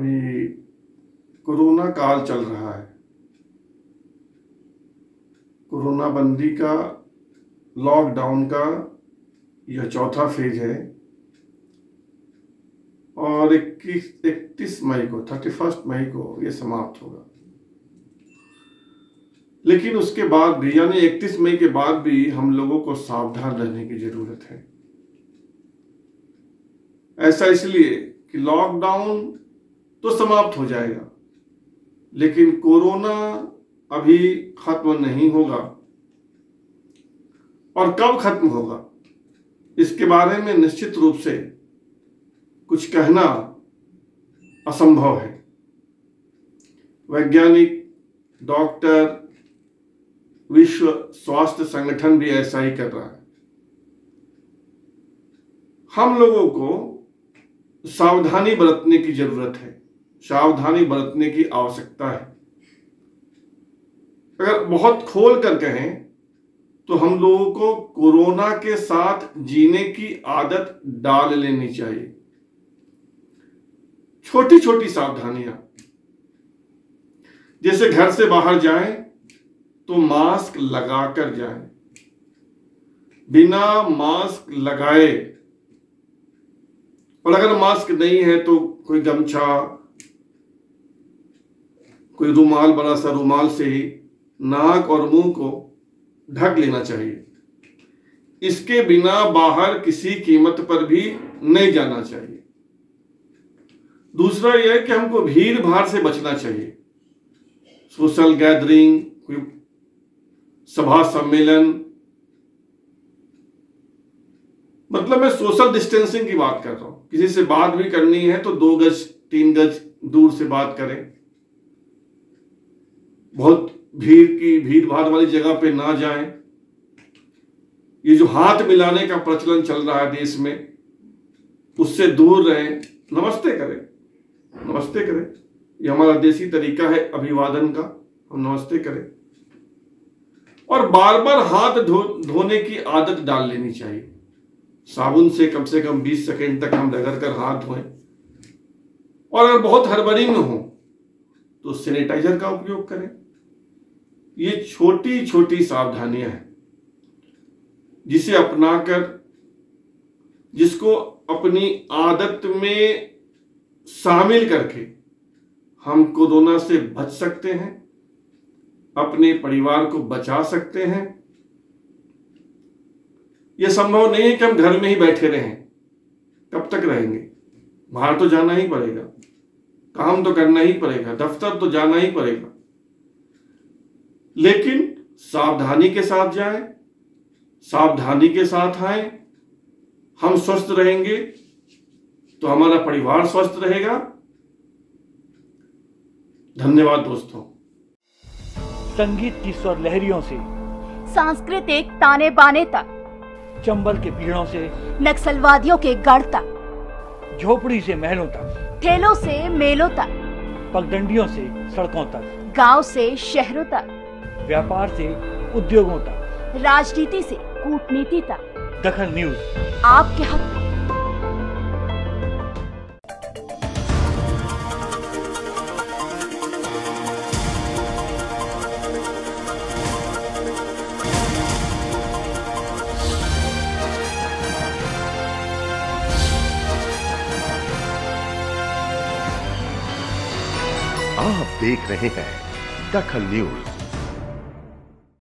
अभी कोरोना काल चल रहा है। कोरोना बंदी का, लॉकडाउन का यह चौथा फेज है और 31 मई को 31 मई को यह समाप्त होगा। लेकिन उसके बाद भी, यानी 31 मई के बाद भी हम लोगों को सावधान रहने की जरूरत है। ऐसा इसलिए कि लॉकडाउन तो समाप्त हो जाएगा, लेकिन कोरोना अभी खत्म नहीं होगा। और कब खत्म होगा इसके बारे में निश्चित रूप से कुछ कहना असंभव है। वैज्ञानिक, डॉक्टर, विश्व स्वास्थ्य संगठन भी ऐसा ही कर रहा है। हम लोगों को सावधानी बरतने की जरूरत है, सावधानी बरतने की आवश्यकता है। अगर बहुत खोल कर कहें तो हम लोगों को कोरोना के साथ जीने की आदत डाल लेनी चाहिए। छोटी छोटी सावधानियां, जैसे घर से बाहर जाएं तो मास्क लगाकर जाएं, बिना मास्क लगाए, और अगर मास्क नहीं है तो कोई गमछा, कोई रुमाल, बड़ा सा रुमाल से ही नाक और मुंह को ढक लेना चाहिए। इसके बिना बाहर किसी कीमत पर भी नहीं जाना चाहिए। दूसरा यह है कि हमको भीड़ भाड़ से बचना चाहिए। सोशल गैदरिंग, कोई सभा सम्मेलन, मतलब मैं सोशल डिस्टेंसिंग की बात कर रहा हूं। किसी से बात भी करनी है तो 2 गज 3 गज दूर से बात करें। बहुत भीड़ भाड़ वाली जगह पे ना जाएं। ये जो हाथ मिलाने का प्रचलन चल रहा है देश में, उससे दूर रहें। नमस्ते करें, नमस्ते करें। ये हमारा देसी तरीका है अभिवादन का, हम नमस्ते करें। और बार बार हाथ धोने की आदत डाल लेनी चाहिए। साबुन से कम 20 सेकंड तक हम रगड़ कर हाथ धोएं। और अगर बहुत हड़बड़ी में हो तो सैनिटाइजर का उपयोग करें। ये छोटी छोटी सावधानियां हैं जिसे अपनाकर, जिसको अपनी आदत में शामिल करके हम कोरोना से बच सकते हैं, अपने परिवार को बचा सकते हैं। यह संभव नहीं है कि हम घर में ही बैठे रहें। कब तक रहेंगे? बाहर तो जाना ही पड़ेगा, काम तो करना ही पड़ेगा, दफ्तर तो जाना ही पड़ेगा। लेकिन सावधानी के साथ जाएं, सावधानी के साथ आएं। हम स्वस्थ रहेंगे तो हमारा परिवार स्वस्थ रहेगा। धन्यवाद दोस्तों। संगीत की स्वर लहरियों से सांस्कृतिक ताने बाने तक, चंबल के पीड़ों से नक्सलवादियों के गढ़ तक, झोपड़ी से महलों तक, ठेलों से मेलों तक, पगडंडियों से सड़कों तक, गांव से शहरों तक, व्यापार से उद्योगों तक, राजनीति से कूटनीति तक, दखल न्यूज आपके हक में। आप देख रहे हैं दखल न्यूज।